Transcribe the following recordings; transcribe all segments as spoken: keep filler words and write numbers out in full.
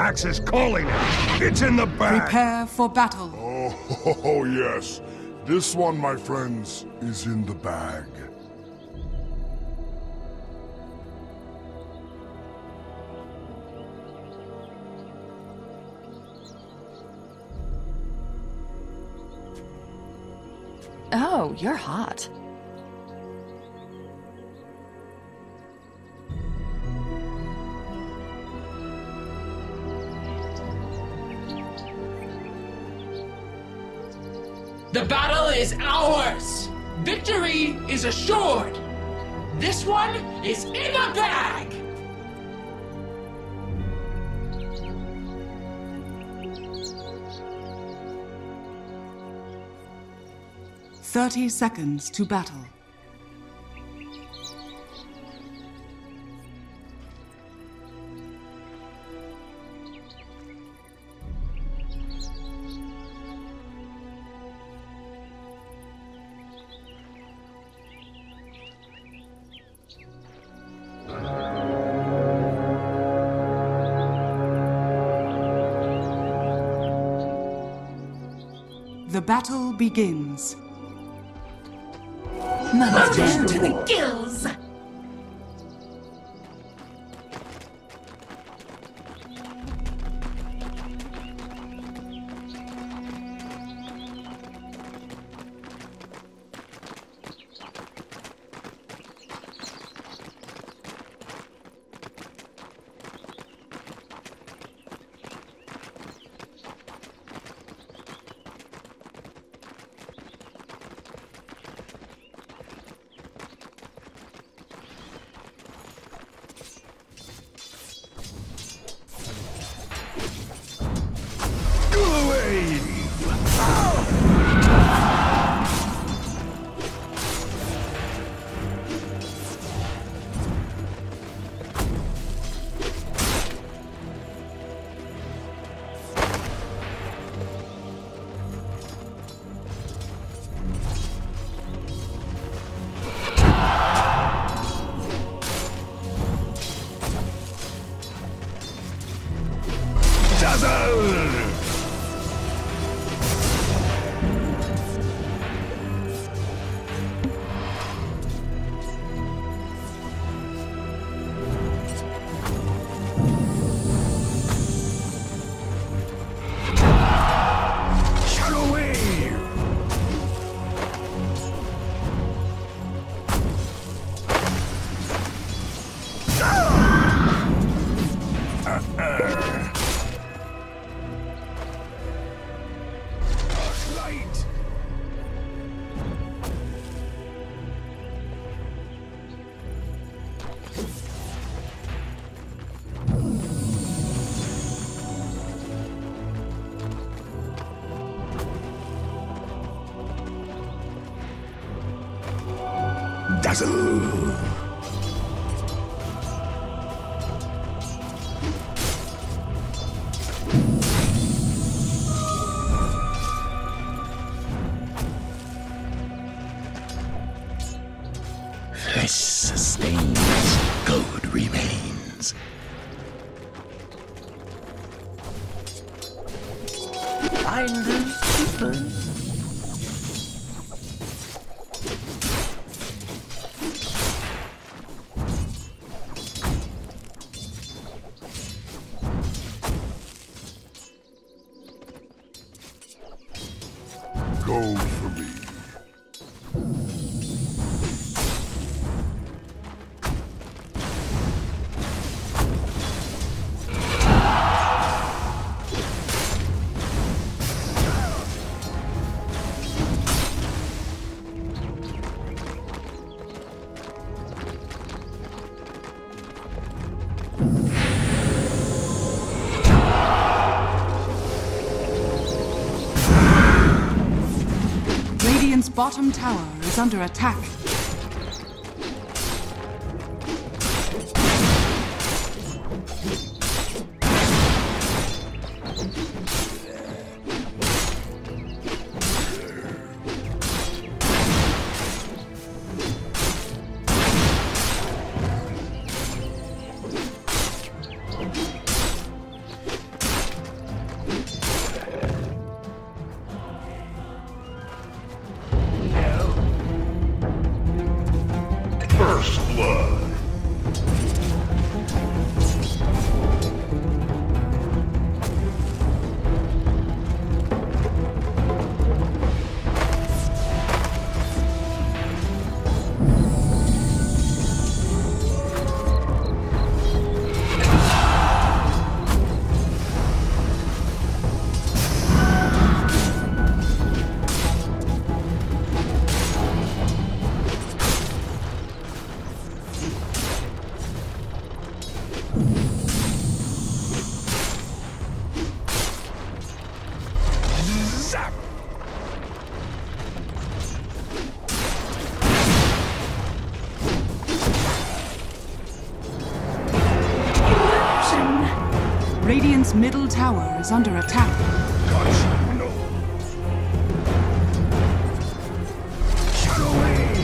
axe is calling it. It's in the bag. Prepare for battle. Oh, oh, yes. This one, my friends, is in the bag. Oh, you're hot. The battle is ours! Victory is assured! This one is in the bag! Thirty seconds to battle. The battle begins. Mother down to the gills! Dazzle! Flesh sustains, gold remains. Finders keepers. Gold for me. Radiant's bottom tower is under attack. Radiant's middle tower is under attack. Gotcha. No. Shadow Wave.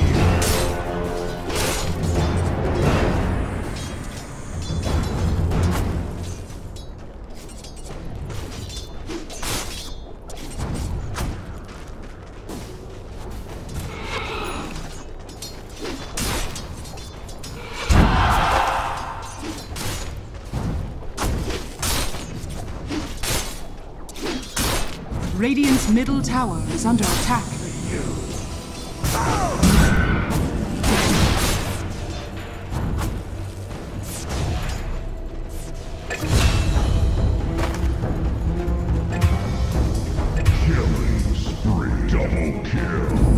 Radiant's middle tower is under attack. Killing spree. Double kill.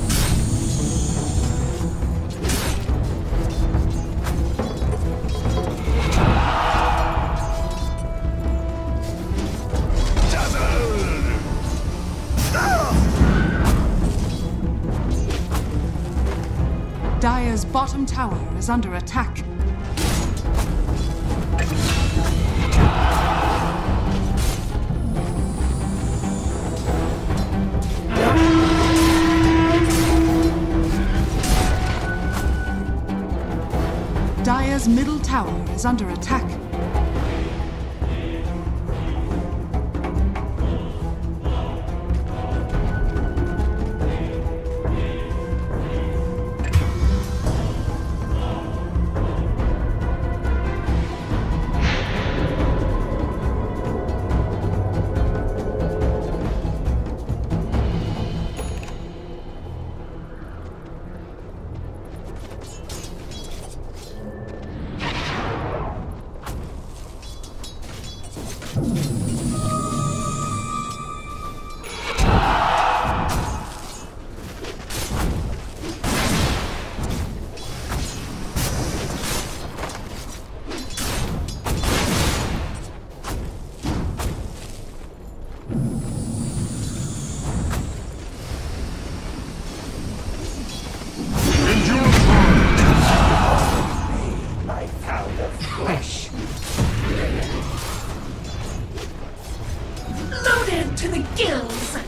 Dire's bottom tower is under attack. Dire's middle tower is under attack. Loaded to the gills!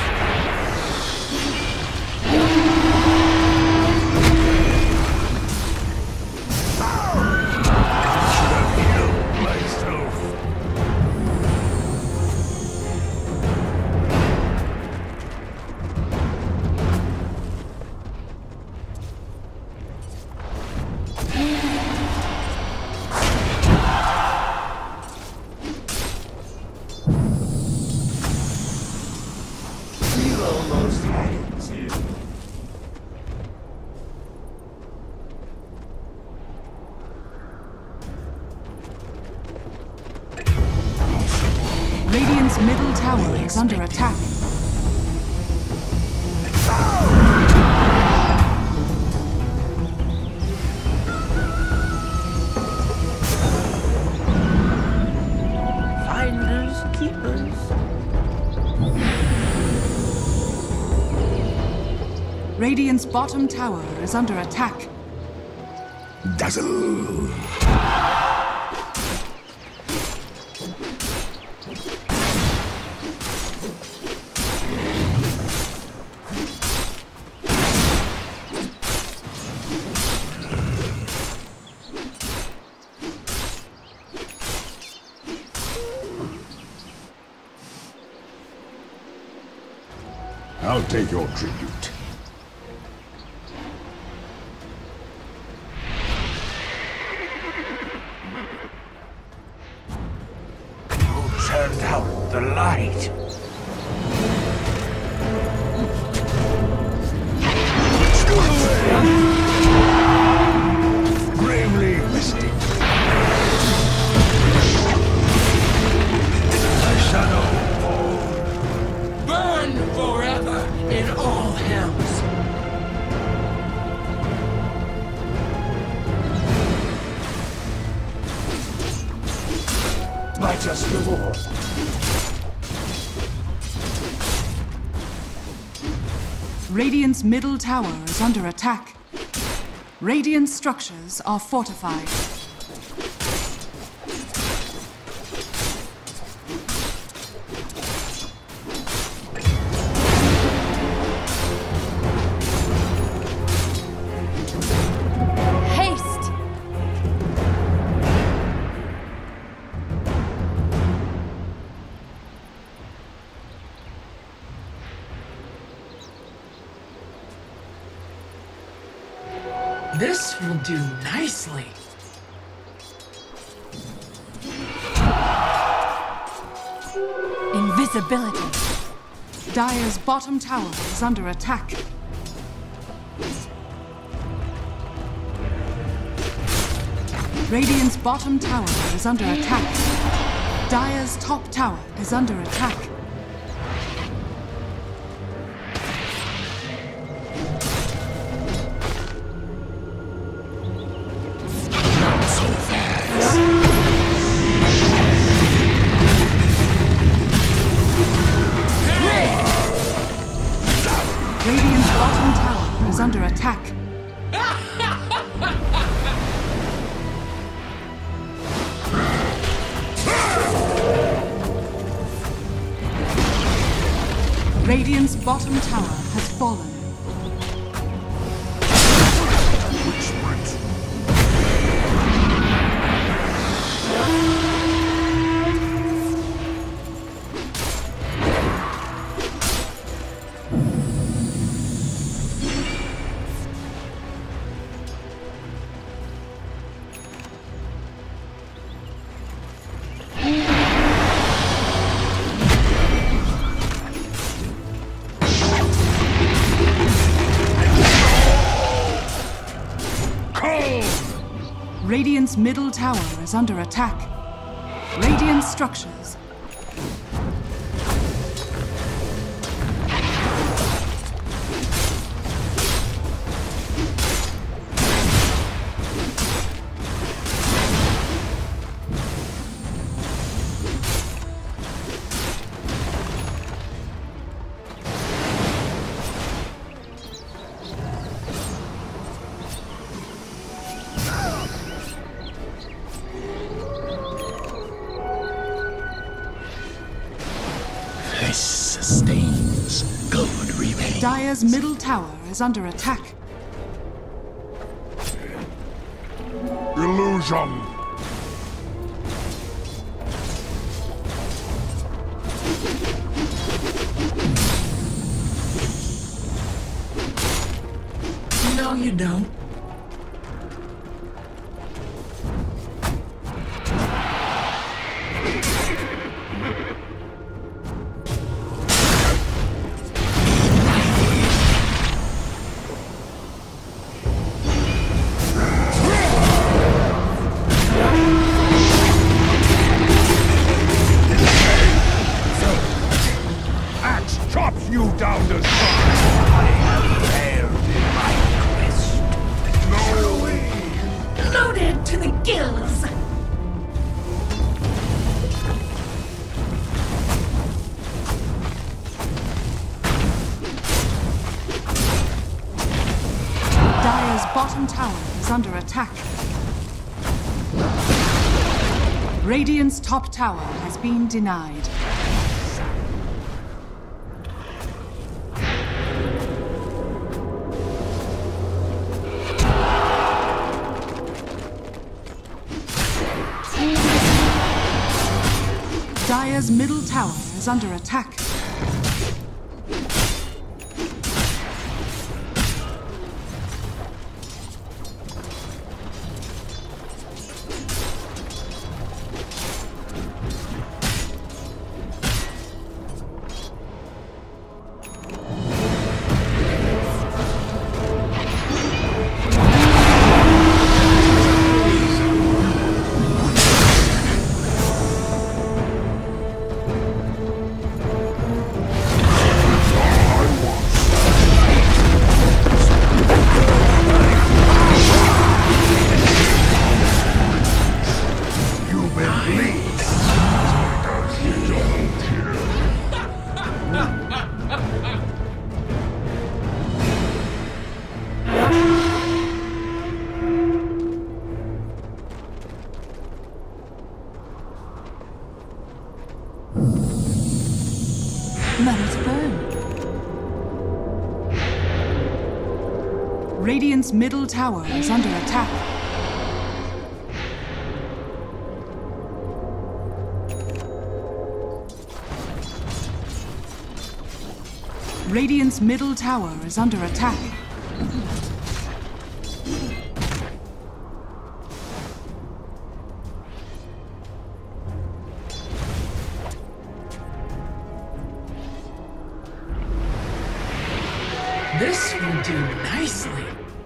Radiant's middle tower is under attack. Finders, keepers. Radiant's bottom tower is under attack. Dazzle. I'll take your tribute. Who turned out the light? Gravely misty. The shadow. Burn forever in all hells! My just reward. Radiant's middle tower is under attack. Radiant structures are fortified. This will do nicely. Invisibility. Dire's bottom tower is under attack. Radiant's bottom tower is under attack. Dire's top tower is under attack. Not so fast. Radiant's bottom tower is under attack. Radiant's bottom tower has fallen. Quick sprint. Radiant's middle tower is under attack. Radiant structures. This sustains. Good remains. Dire's middle tower is under attack. Illusion. No, you don't. Axe chops you down to size. I have failed in my quest. No way. Loaded to the gills! Dire's bottom tower is under attack. Radiant's top tower has been denied. Dire's middle tower is under attack. Money to burn. Radiant's middle tower is under attack. Radiant's middle tower is under attack. This will do nicely.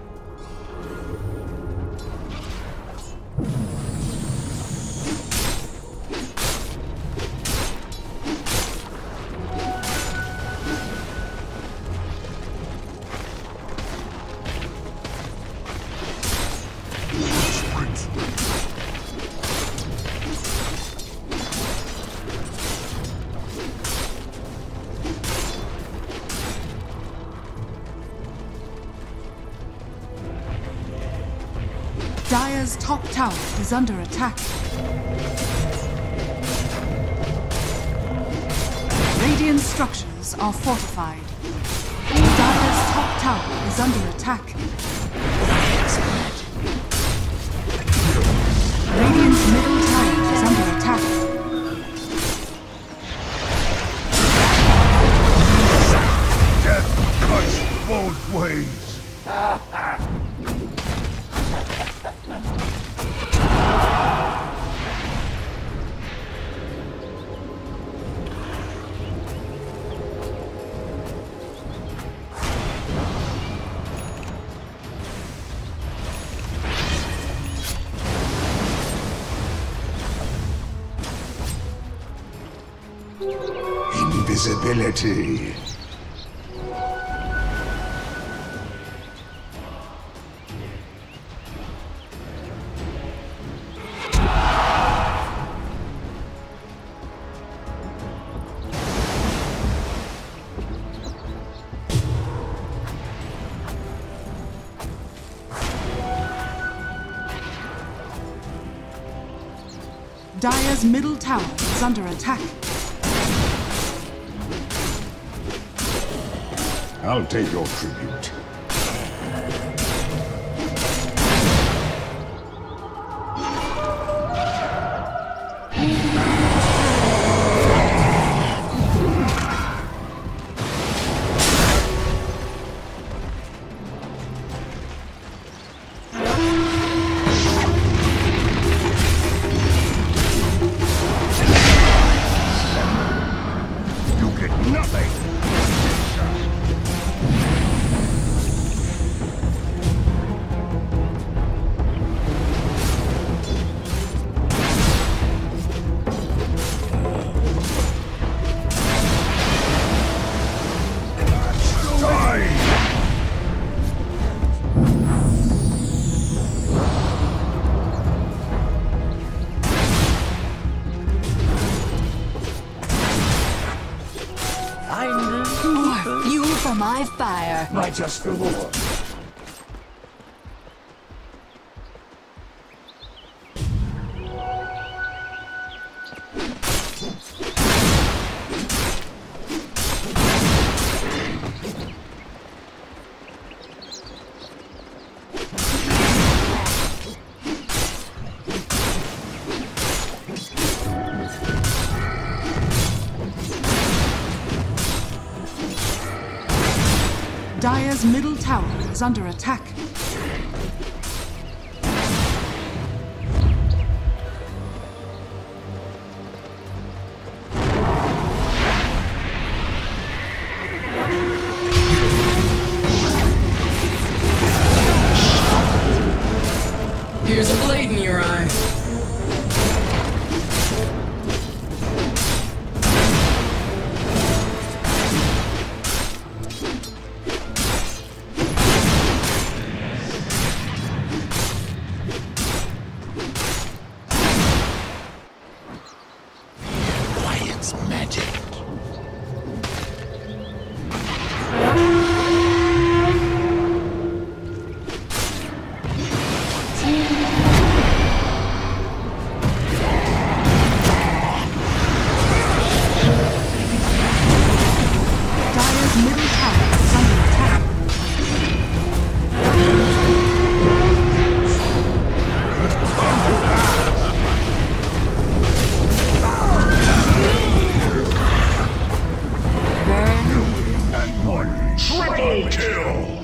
Dire's top tower is under attack. Radiant structures are fortified. Dire's top tower is under attack. Radiant's middle tower is under attack. Death cuts both ways. Invisibility. Dire's middle tower is under attack. I'll take your tribute. You get nothing. Fuel for my fire. My just reward. Dire's middle tower is under attack. Here's a blade in your eye. Quiet's magic. Dire's middle tower is under attack. Triple kill!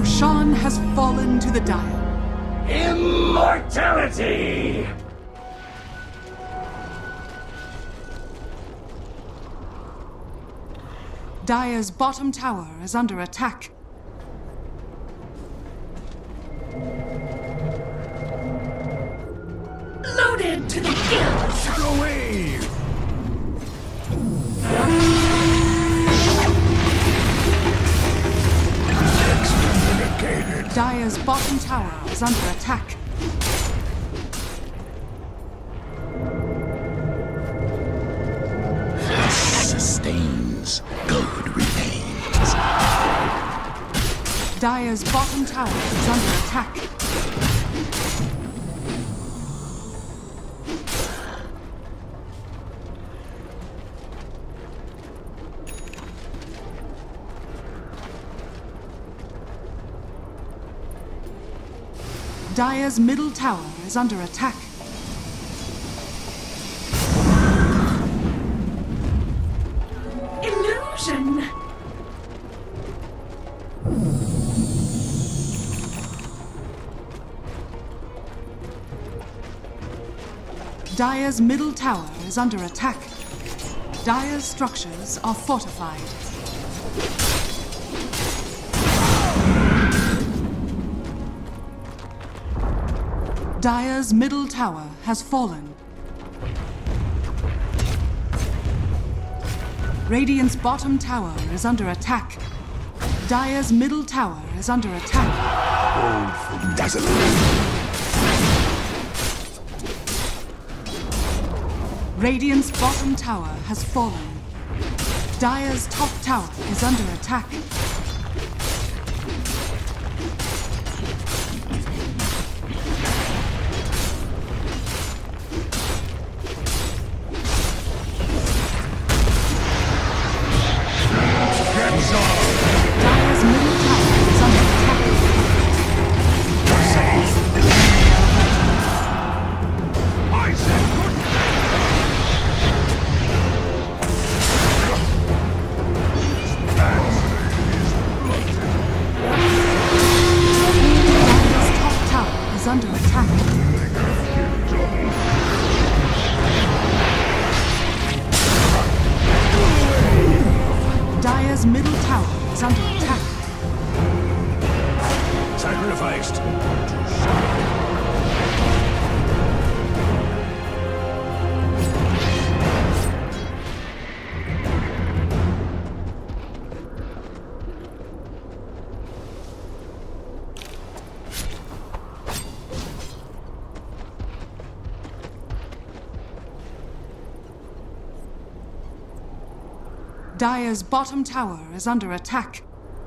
Roshan has fallen to the Dire. Immortality! Dire's bottom tower is under attack. Loaded to the gills! Away! Excommunicated. Dire's bottom tower is under attack. Sustains. Gold remains. Dire's bottom tower is under attack. Dire's middle tower is under attack. Illusion! Dire's middle tower is under attack. Dire's structures are fortified. Dire's middle tower has fallen. Radiant's bottom tower is under attack. Dire's middle tower is under attack. Dazzle. Radiant's bottom tower has fallen. Dire's top tower is under attack. Dire's middle tower is under attack. I said good. Dire's top tower is under attack. Dire's middle tower is under attack. Sacrificed. Dire's bottom tower is under attack.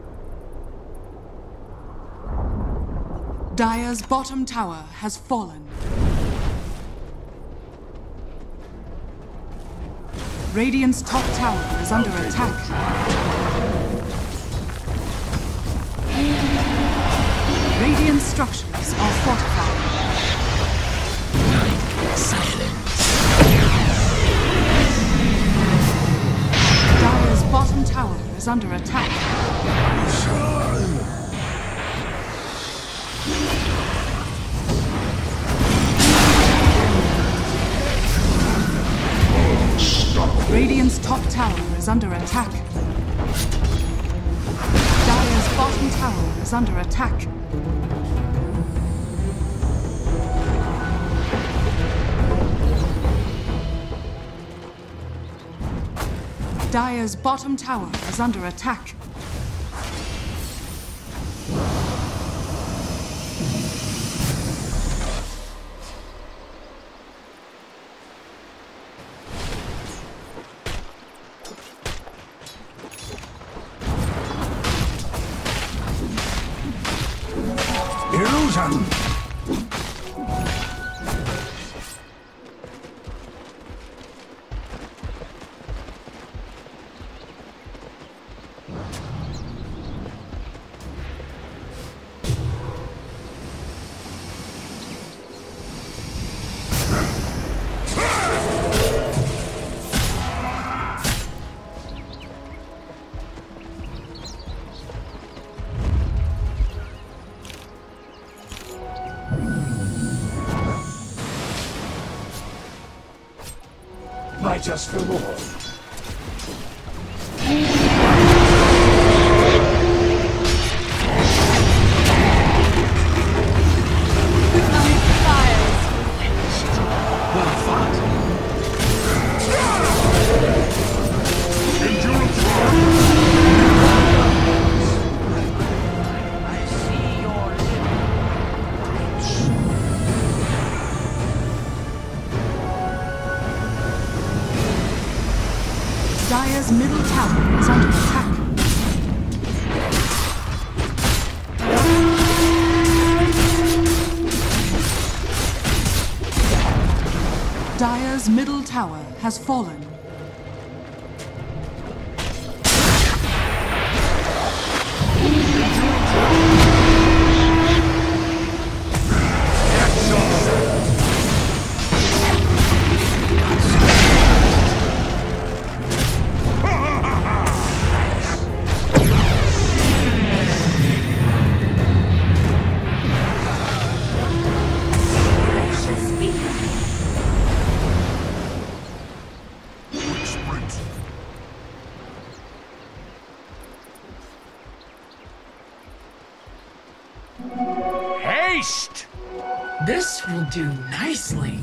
Dire's bottom tower has fallen. Radiant's top tower is under attack. Radiant structures are fortified. Silence. Dire's bottom tower is under attack. Radiant's top tower is under attack. Dire's bottom tower is under attack. Dire's bottom tower is under attack. Illusion! Fight us for more. Well fought. Endurance I see your Dire's middle tower is under attack. Dire's middle tower has fallen. haste! This will do nicely.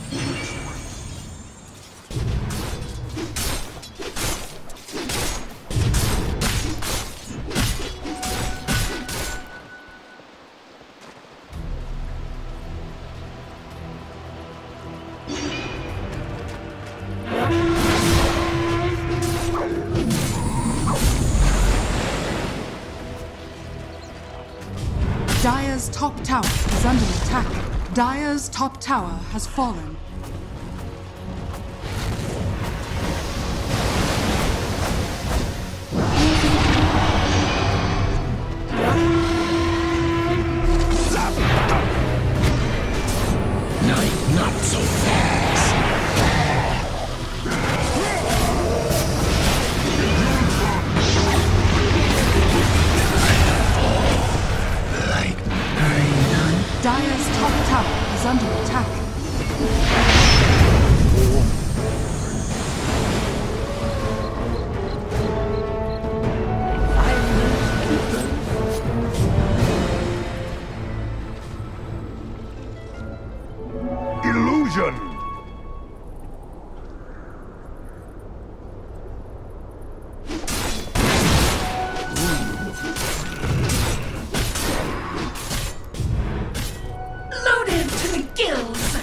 Dire's top tower is under attack. Dire's top tower has fallen. Night, not so fast. Like none. Dire's top tower is under attack. illusion! Loaded to the gills!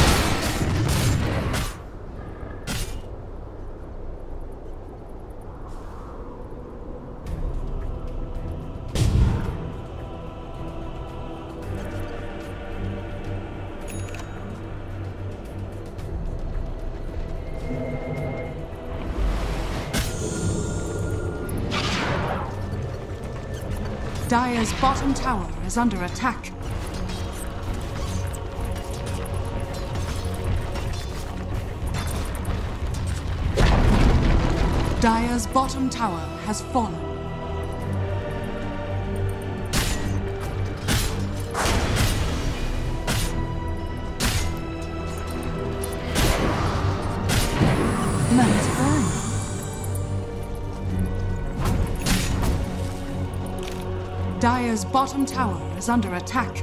Dire's bottom tower is under attack. Dire's bottom tower has fallen. Let it burn. Dire's bottom tower is under attack.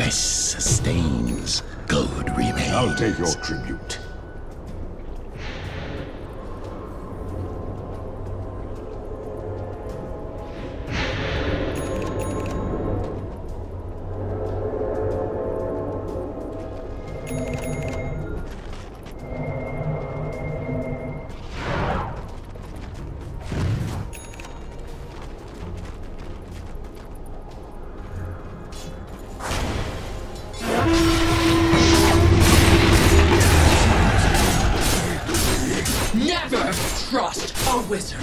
Flesh sustains, gold remains. I'll take your tribute. Never trust a wizard.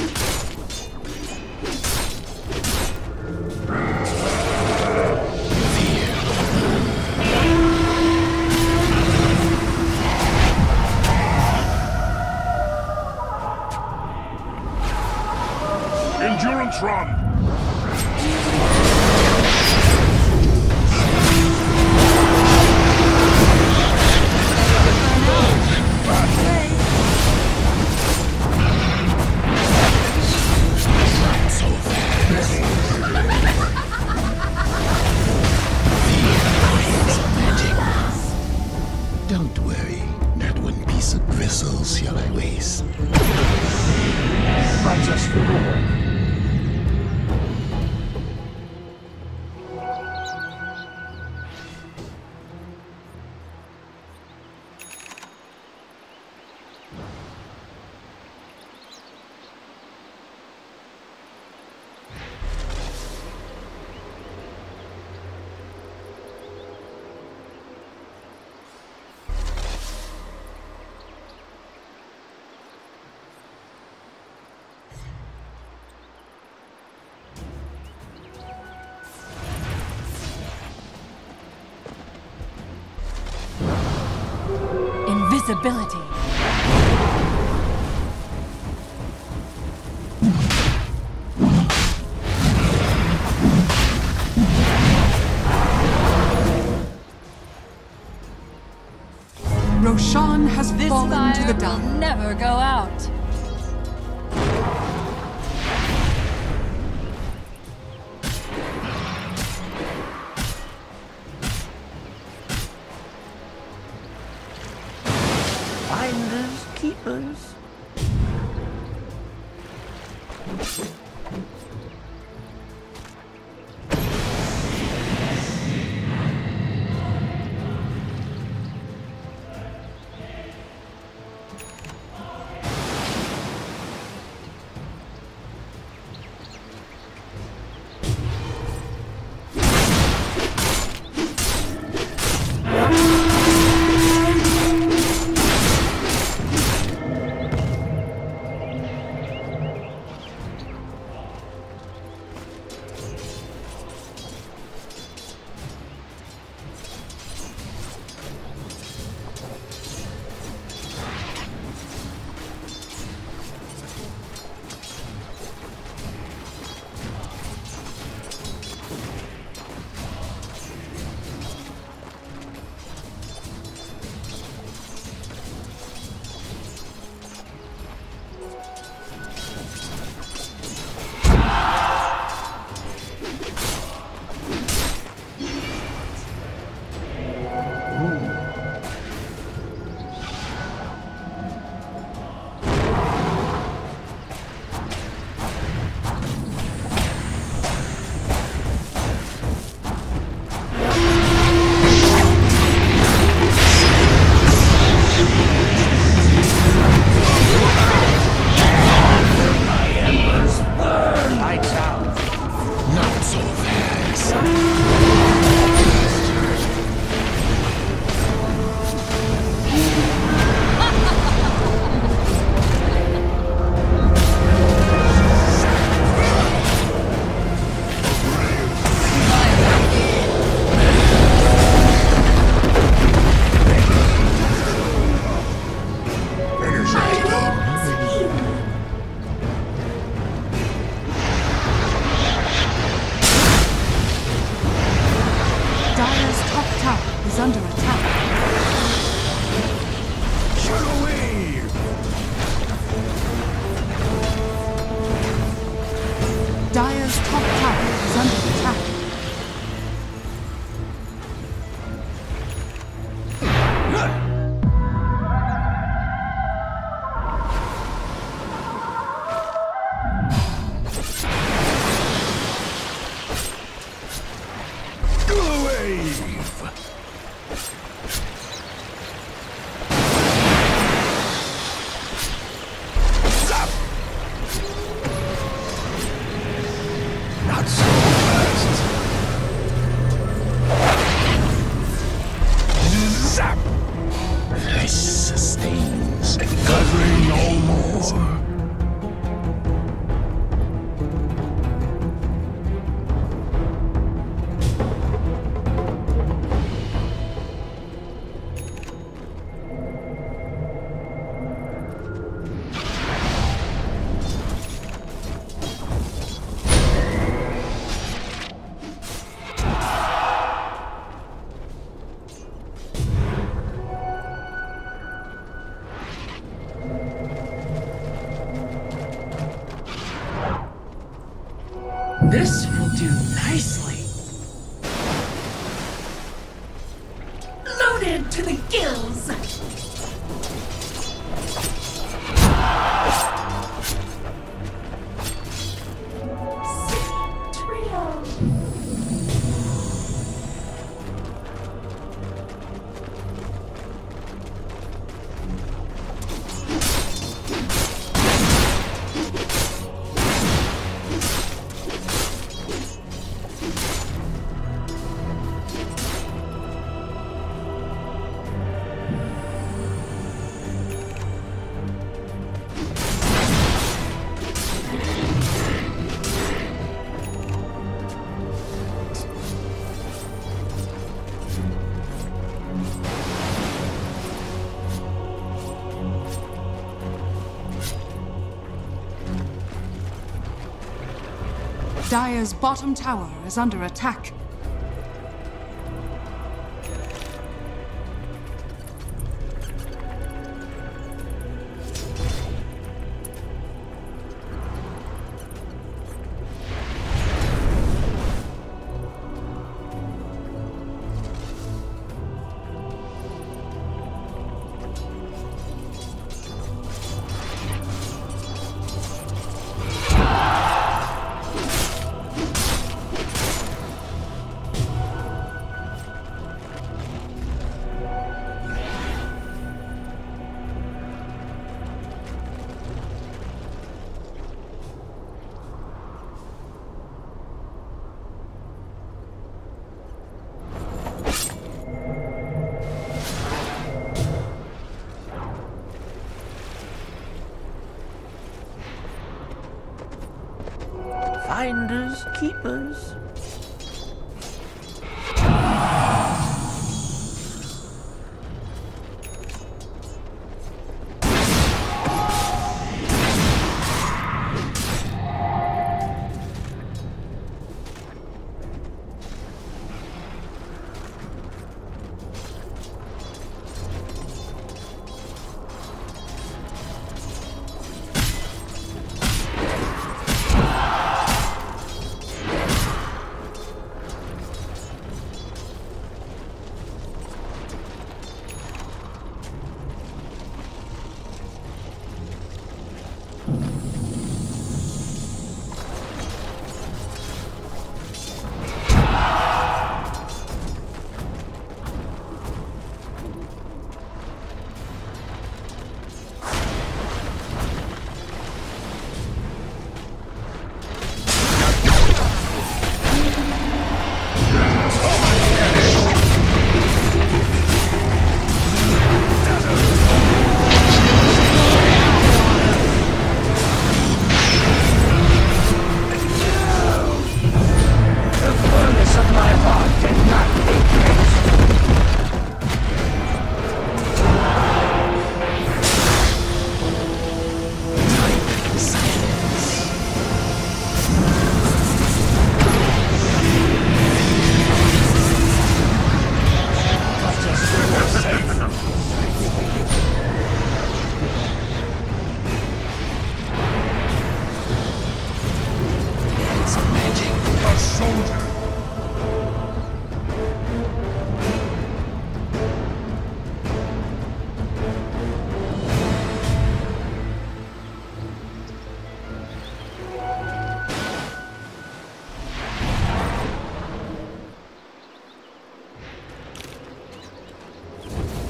Endurance run! Don't worry, not one piece of bristles shall I waste. Righteous reward. Invisibility. Roshan has This fallen fire to the will dark. never go out. Finders, keepers. under attack. Shut away! Dire's top tower is under attack. grave. Zap. Not so fast. Zap. Flesh sustains. Guthrie no more. This will do nicely. Loaded to the gills. Sweet trio. Dire's bottom tower is under attack. Finders, keepers.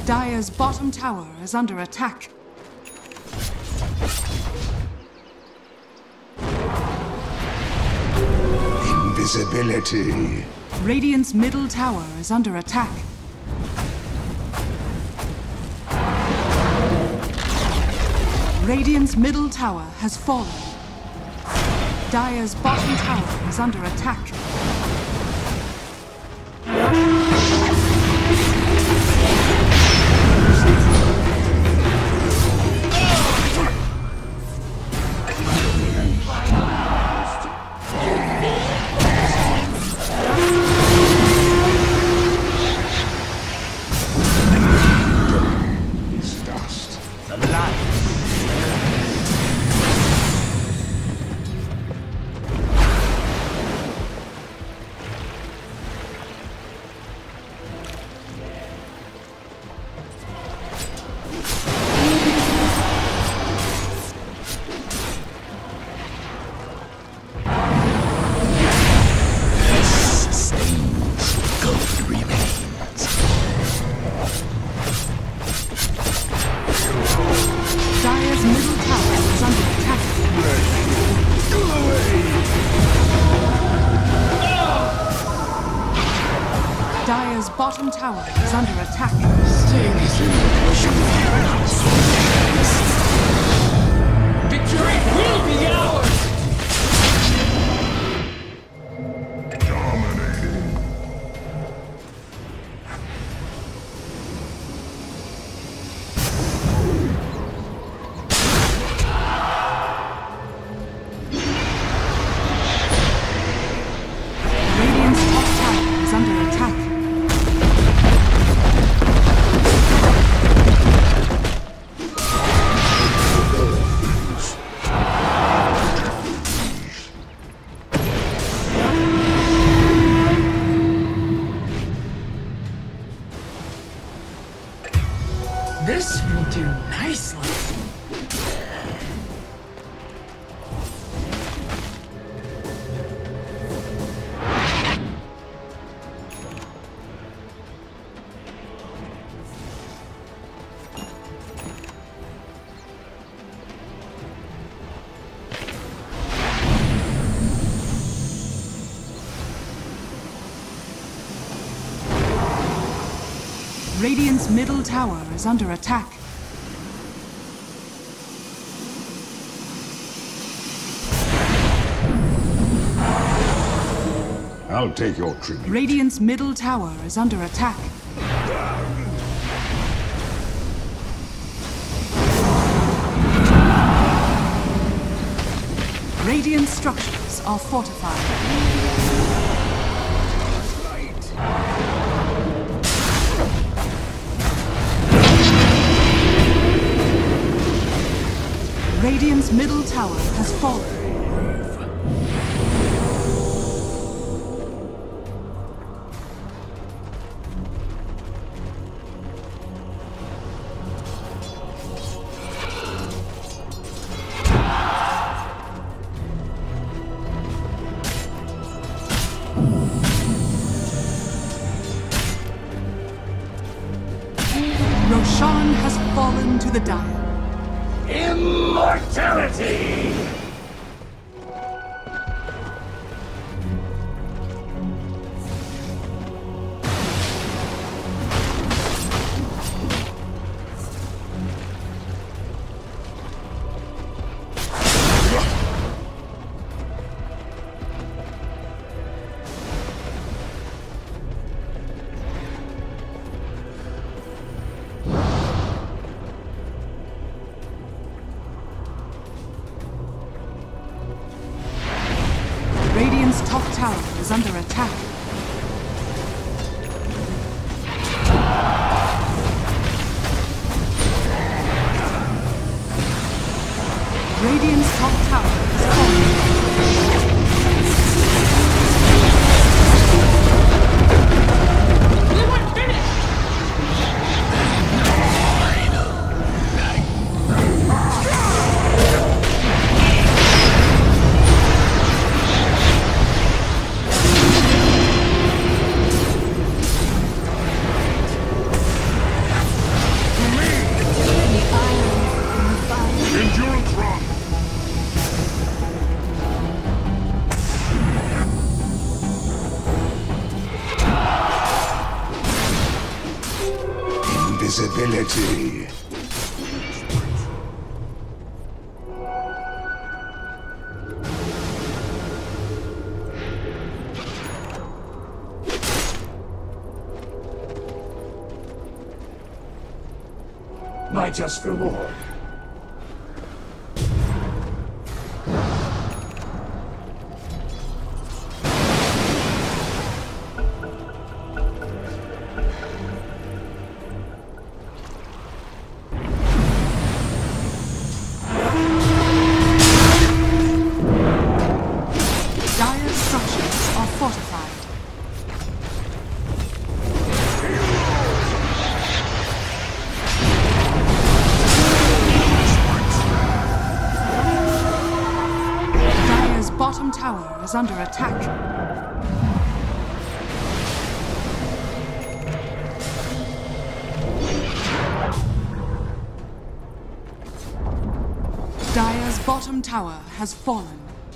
Dire's bottom tower is under attack. Invisibility. Radiant's middle tower is under attack. Radiant's middle tower has fallen. Dire's bottom tower is under attack. Dire's bottom tower is under attack. Victory will be ours! Dominating. Radiant's top tower is under attack. This will do nicely. Radiant's middle tower is under attack. I'll take your tribute. Radiant's middle tower is under attack. Radiant structures are fortified. Radiant's middle tower has fallen. Roshan has fallen to the Dire. Immortality! Radiant's top tower is under attack. Radiant's top tower is falling. We weren't finished! invisibility. My just reward. Dire's structures are fortified. Dire's bottom tower is under attack. Dire's bottom tower has fallen.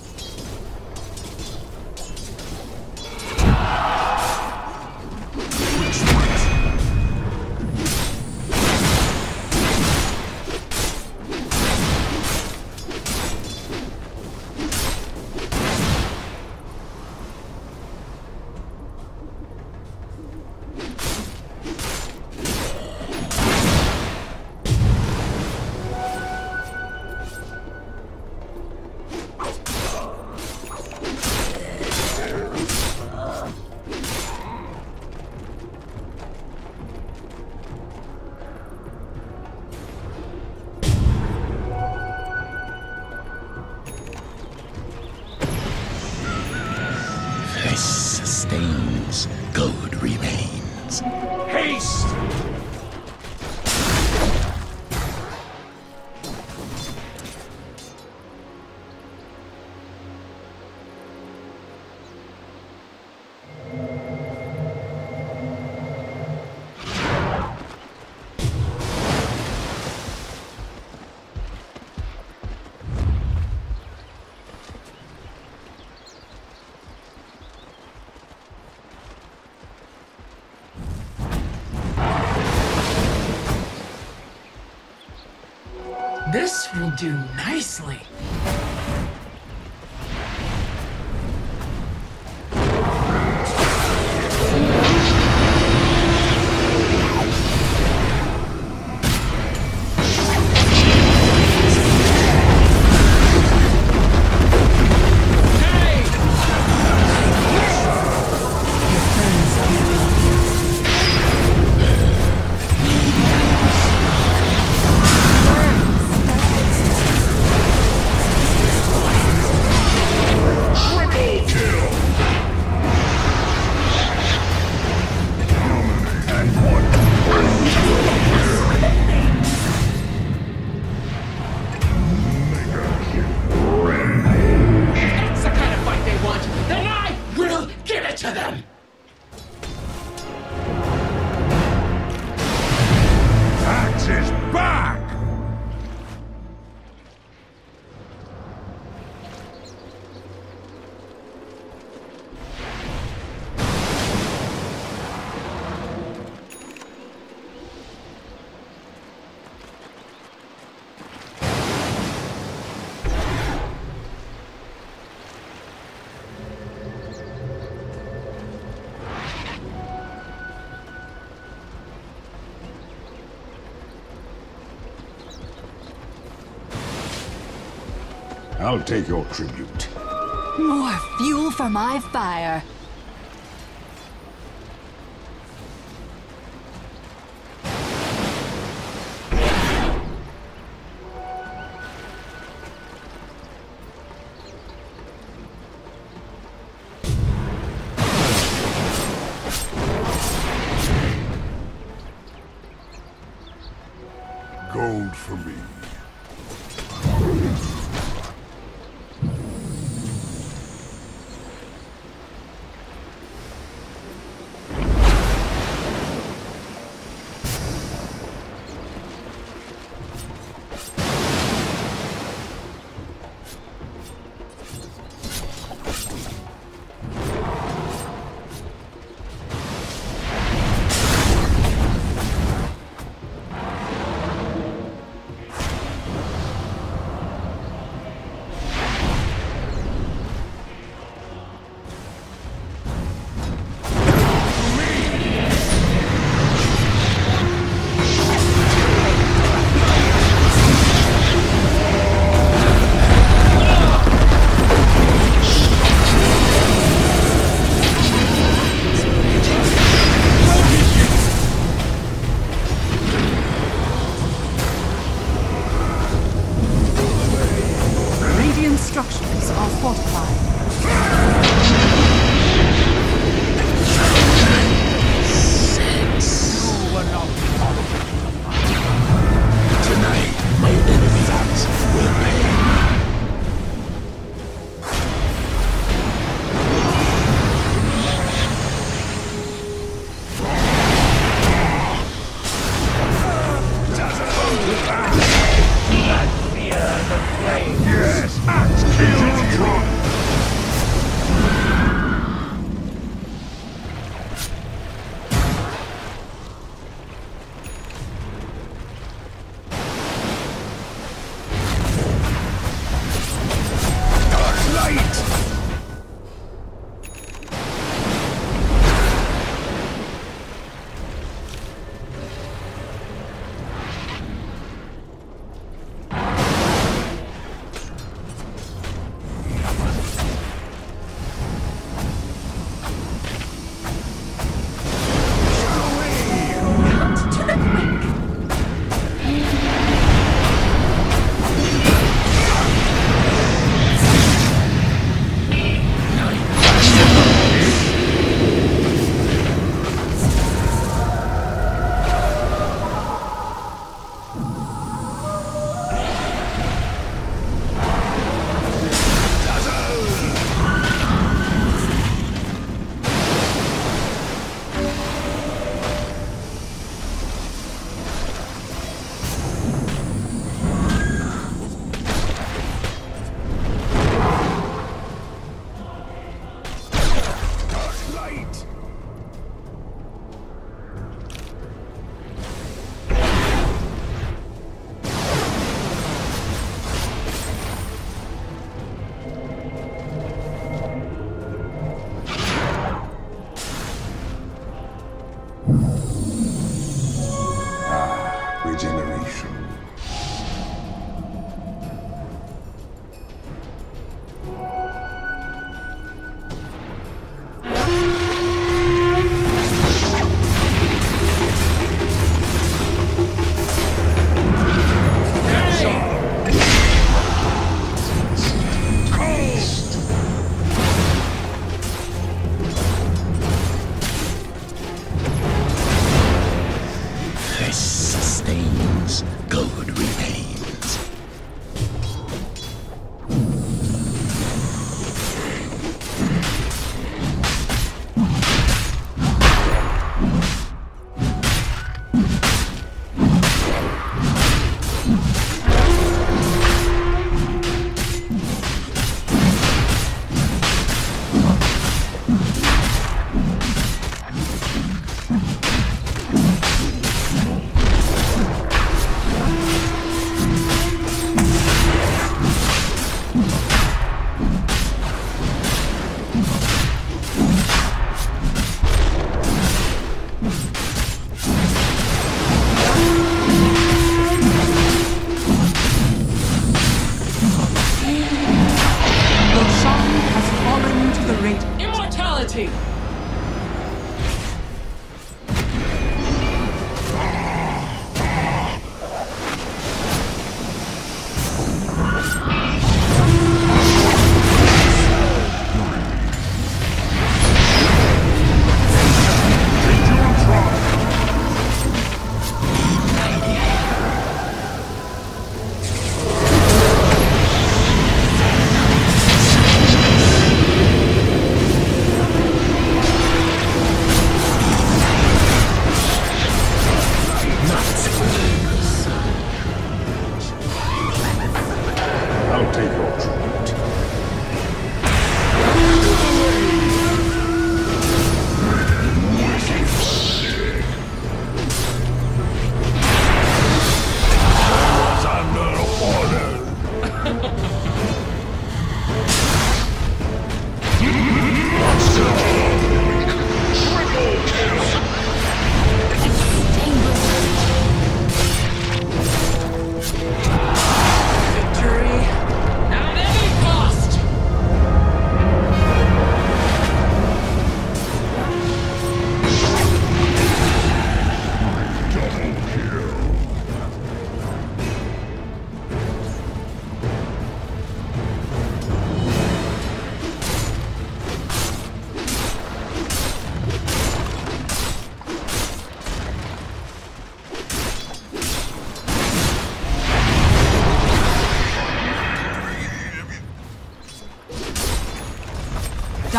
This sustains, good remains. Haste! This will do nicely. I'll take your tribute. More fuel for my fire. Gold for me.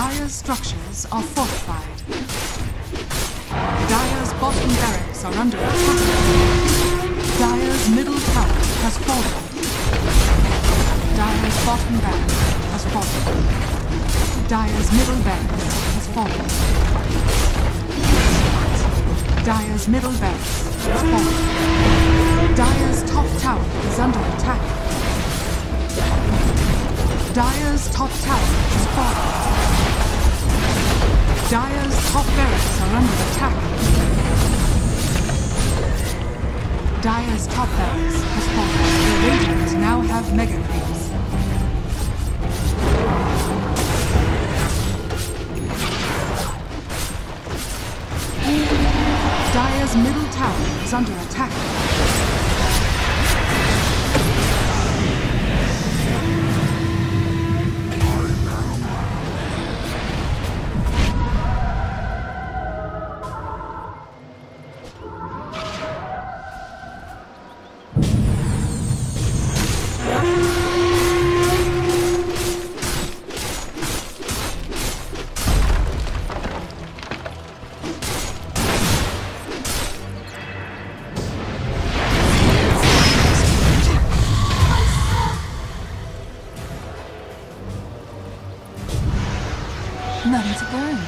Dire's structures are fortified. Dire's bottom barracks are under attack. Dire's middle tower has fallen. Dire's bottom barracks has fallen. Dire's middle barracks has fallen. Dire's middle barracks has fallen. Dire's top tower is under attack. Dire's top tower has fallen. Dire's top barracks are under attack. Dire's top barracks has fallen. The Radiant now have mega creeps. Dire's middle tower is under attack. None to burn.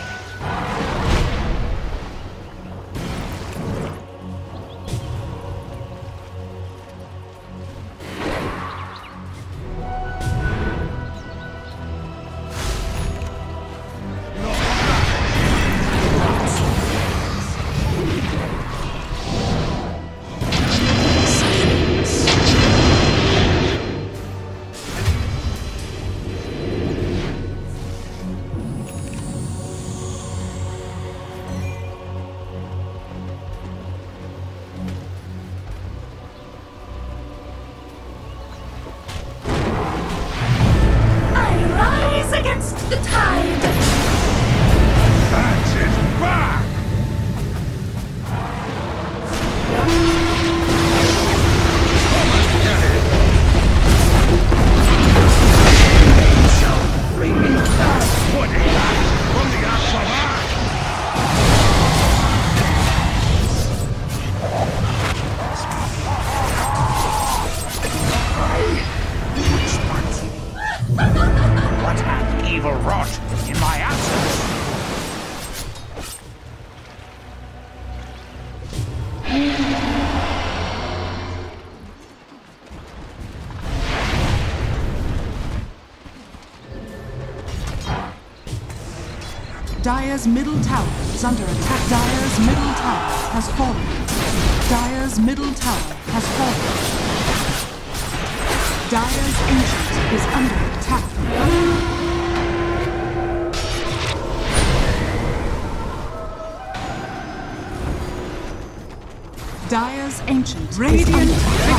The tide! That's it back! Shall bring me back. What is that? From the Ashavar! What hath evil wrought in my absence? Dire's middle tower is under attack. Dire's middle tower has fallen. Dire's middle tower has fallen. Dire's ancient is under attack. Dire's ancient Radiant is under attack.